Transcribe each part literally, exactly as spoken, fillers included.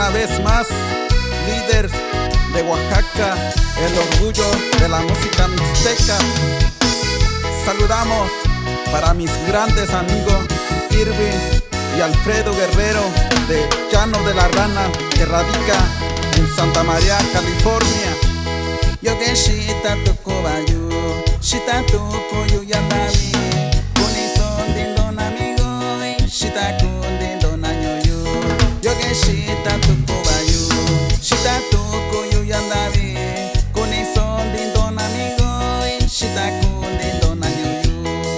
una vez más, líder de Oaxaca, el orgullo de la música mixteca. Saludamos para mis grandes amigos Irving y Alfredo Guerrero de Llano de la Rana, que radica en Santa María, California. Yo que shita toko bayu, shita toko yu yandavi, kuni son dindon amigo, shita kun dindon anyoyu. Yo que shita toko bayu, shita toko yu yandavi, kuni son dindon amigo, shita kun dindon anyoyu.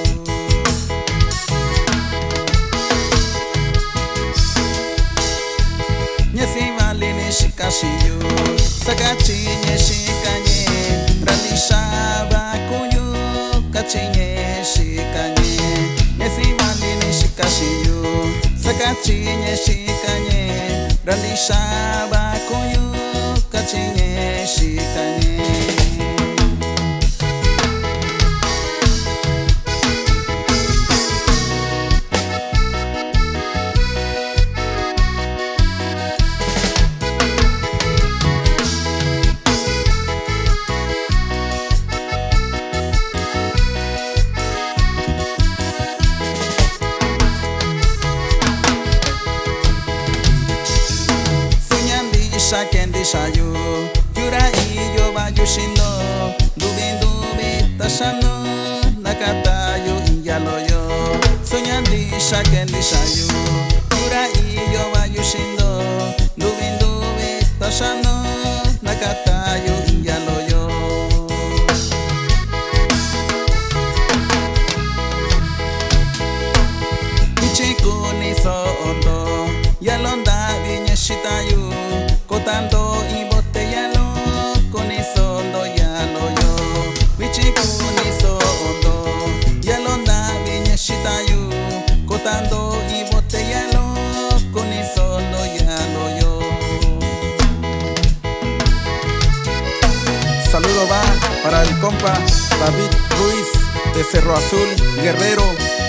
Nyesi valini shikashiyu, sakachi nyeshikanye. Shaba kuyu kachinye shikanye, nyesi valini shikashiyu, sakachinye shikanye, rali shaba kuyu kachinye shikanye. Kendi shayu, yura iyo bayu shindo, dubin dubi tashano, nakata yo inyaloyo. Soñandi shakendi shayu, yura iyo bayu shindo, dubin dubi tashano, nakata yo inyaloyo. Ichiku ni so ondo, yalonda viñe shitayu. Cotando y botellalo, con eso lo ya lo yo. Wichiku ni sondo, ya lo anda viña shitayu. Cotando y botellalo, con eso lo ya lo yo. Saludo va para el compa David Ruiz de Cerro Azul, Guerrero.